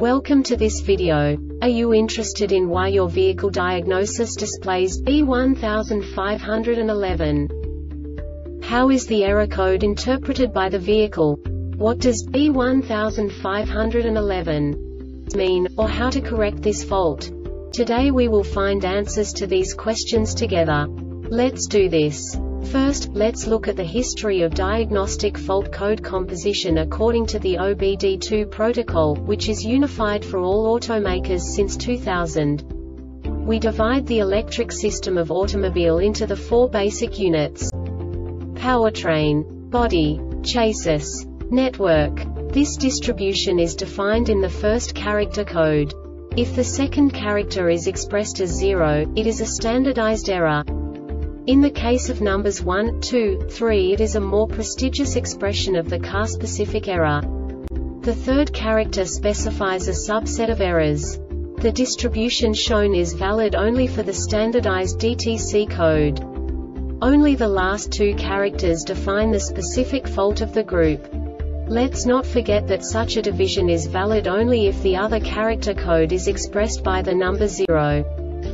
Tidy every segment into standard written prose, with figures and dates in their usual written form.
Welcome to this video. Are you interested in why your vehicle diagnosis displays B1511? How is the error code interpreted by the vehicle? What does B1511 mean, or how to correct this fault? Today we will find answers to these questions together. Let's do this. First, let's look at the history of diagnostic fault code composition according to the OBD2 protocol, which is unified for all automakers since 2000. We divide the electric system of automobile into the four basic units: powertrain, body, chassis, network. This distribution is defined in the first character code. If the second character is expressed as 0, it is a standardized error. In the case of numbers 1, 2, 3, it is a more prestigious expression of the car-specific error. The third character specifies a subset of errors. The distribution shown is valid only for the standardized DTC code. Only the last two characters define the specific fault of the group. Let's not forget that such a division is valid only if the other character code is expressed by the number 0.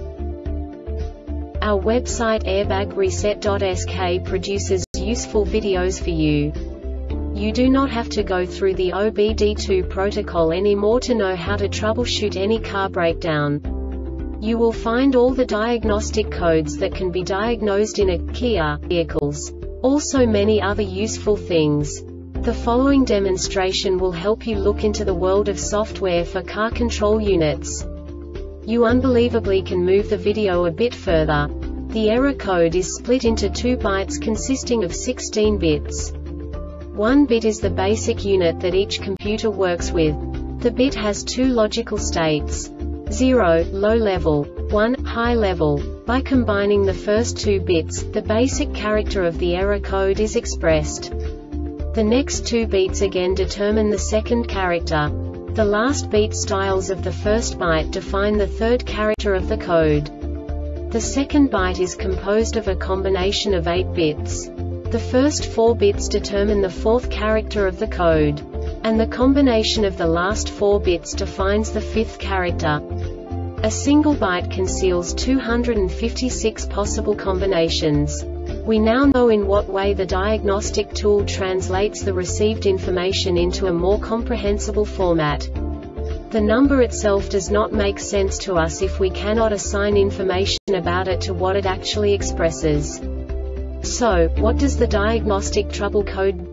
Our website airbagreset.sk produces useful videos for you. You do not have to go through the OBD2 protocol anymore to know how to troubleshoot any car breakdown. You will find all the diagnostic codes that can be diagnosed in a Kia vehicles. Also many other useful things. The following demonstration will help you look into the world of software for car control units. You unbelievably can move the video a bit further. The error code is split into 2 bytes consisting of 16 bits. 1 bit is the basic unit that each computer works with. The bit has 2 logical states: 0, low level, 1, high level. By combining the first 2 bits, the basic character of the error code is expressed. The next 2 beats again determine the second character. The last beat styles of the first byte define the third character of the code. The second byte is composed of a combination of 8 bits. The first 4 bits determine the fourth character of the code. And the combination of the last 4 bits defines the fifth character. A single byte conceals 256 possible combinations. We now know in what way the diagnostic tool translates the received information into a more comprehensible format. The number itself does not make sense to us if we cannot assign information about it to what it actually expresses. So, what does the diagnostic trouble code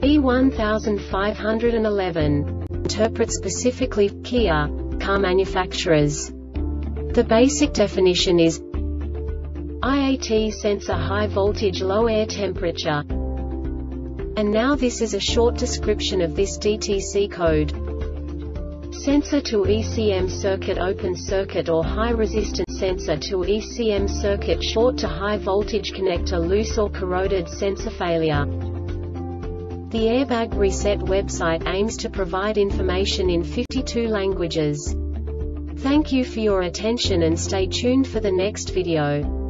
B1511 interpret specifically for Kia car manufacturers? The basic definition is IAT sensor high voltage low air temperature. And now this is a short description of this DTC code. Sensor to ECM circuit open circuit or high resistance sensor to ECM circuit short to high voltage connector loose or corroded sensor failure. The Airbag Reset website aims to provide information in 52 languages. Thank you for your attention and stay tuned for the next video.